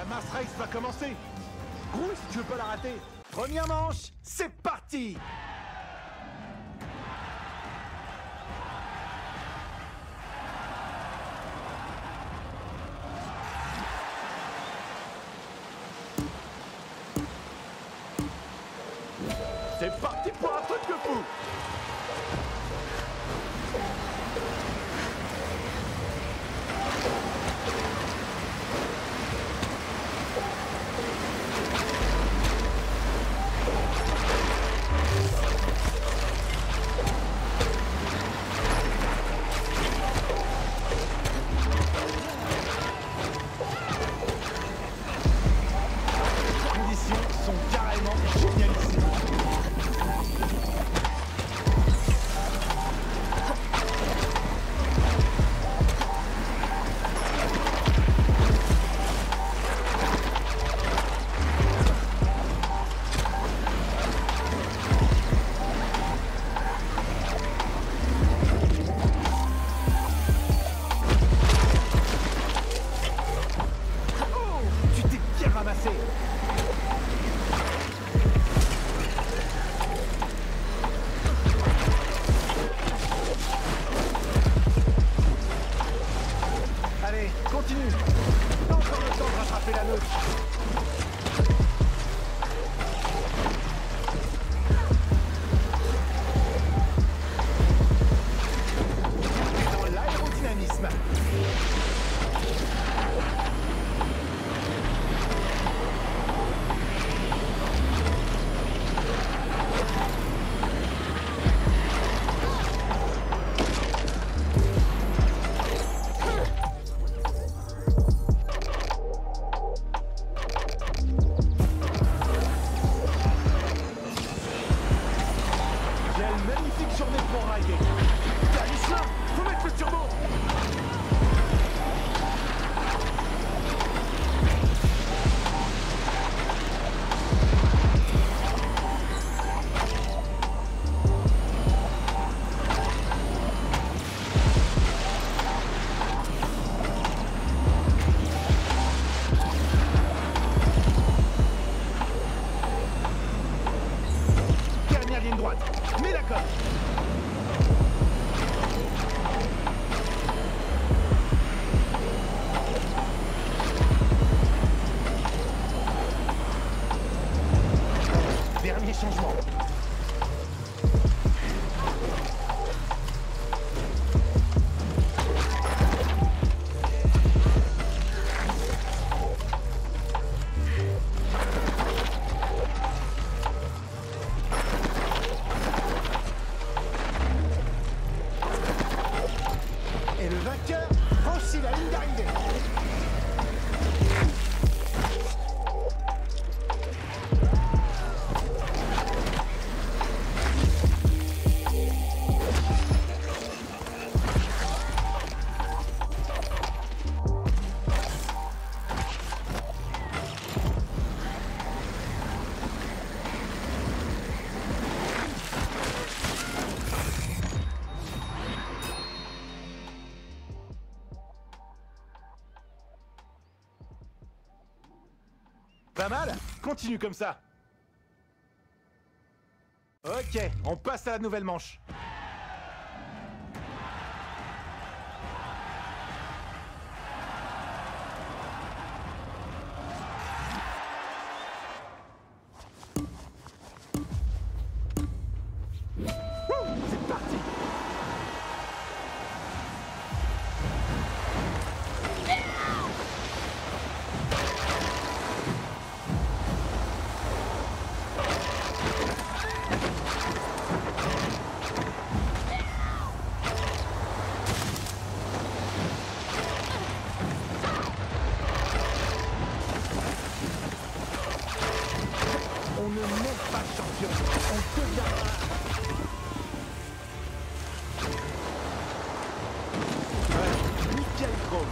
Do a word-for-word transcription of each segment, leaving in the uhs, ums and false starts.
Mass Race va commencer. Roule si tu veux pas la rater. Première manche, c'est parti. C'est parti pour un truc de fou. Les conditions sont carrément génialissimes. Allez, continue. T'as encore le temps de rattraper la meute. T'es dans l'aérodynamisme. Quelle magnifique journée pour rider. T'as Michelin, faut mettre le turbo. Dernière ligne droite, mets la cote. Dernier changement. Et le vainqueur franchit la ligne d'arrivée. Pas mal? Continue comme ça. Ok, on passe à la nouvelle manche. Wouh, c'est parti. On ne monte pas champion, on deviendra. Ouais, nickel chrome.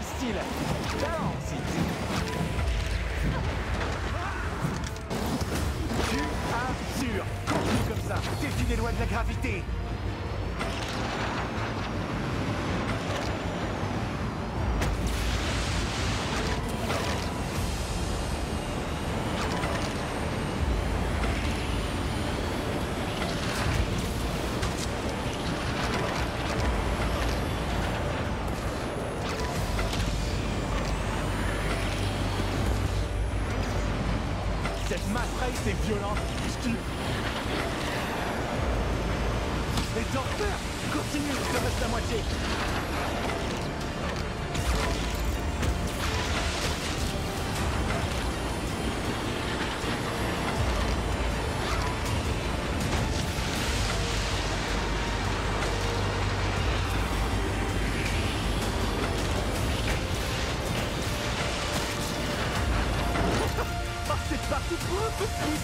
style. Talent, si. Tu assures. Continue comme ça. Défie les lois de la gravité. Cette mass race est violente, je tue. Les torpeurs, continue, il te reste la moitié. C'est parti pour un peu plus.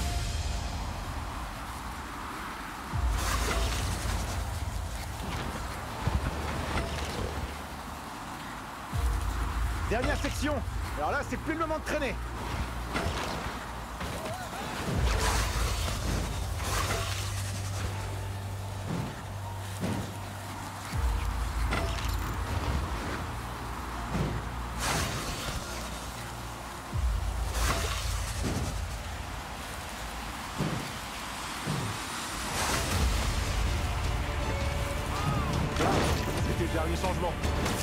Dernière section. Alors là, c'est plus le moment de traîner. C'était le dernier changement.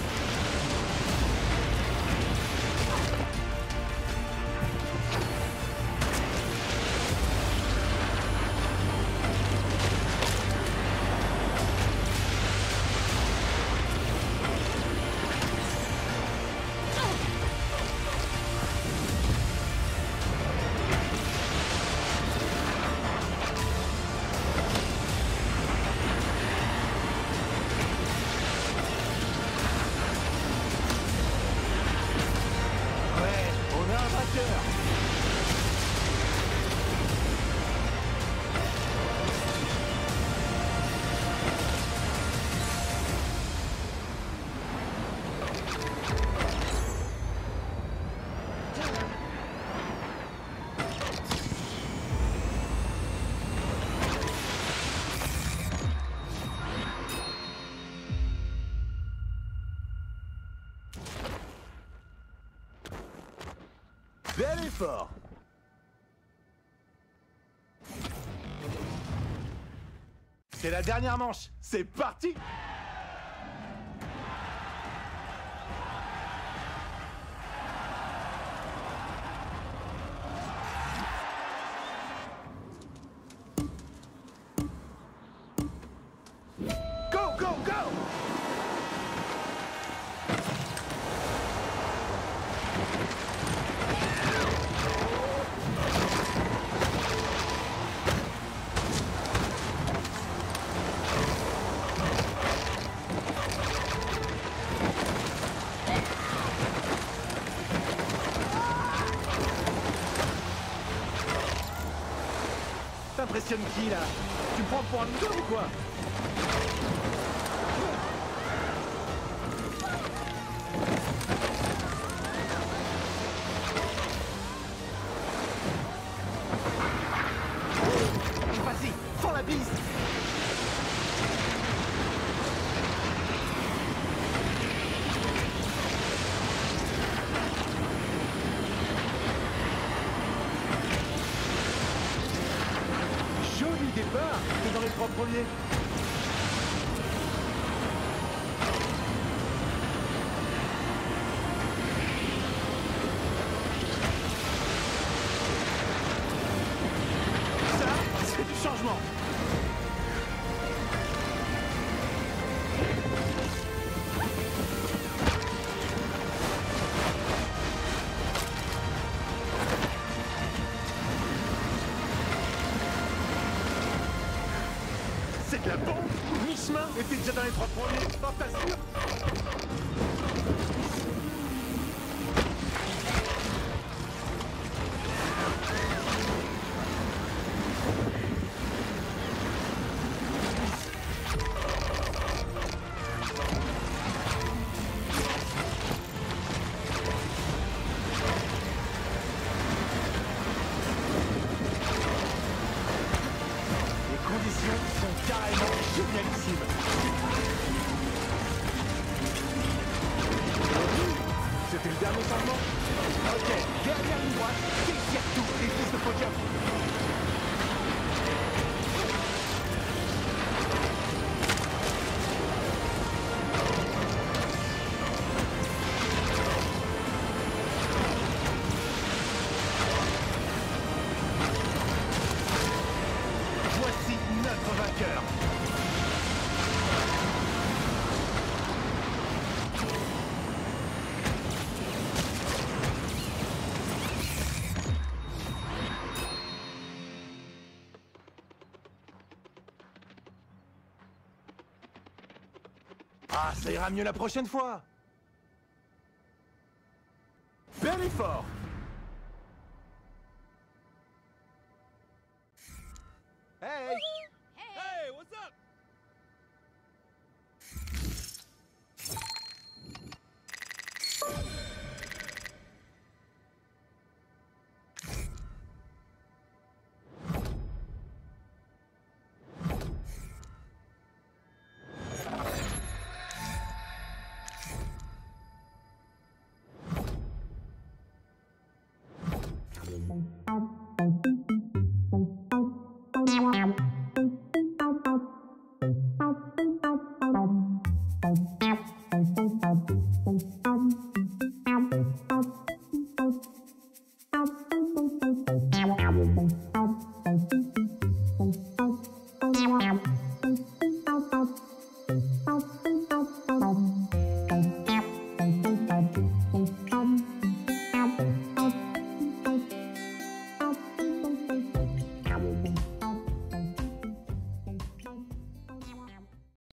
Bel effort. C'est la dernière manche. C'est parti. Go, go, go. T'impressionnes qui là? Tu me prends pour un mytho ou quoi? Vas-y, fends la bise. Joli départ, t'es dans les trois premiers. Ça, c'est du changement. C'est de la bombe. Mi-chemin et t'es déjà dans les trois premiers. T'en t'assures. Génialissime. C'était le dernier changement. Ok, dernière ligne droite, déchire tout, les fils de podium. Voici notre vainqueur. Ah, ça ira mieux la prochaine fois. Bel effort. Hey! Hey, what's up? Thank you.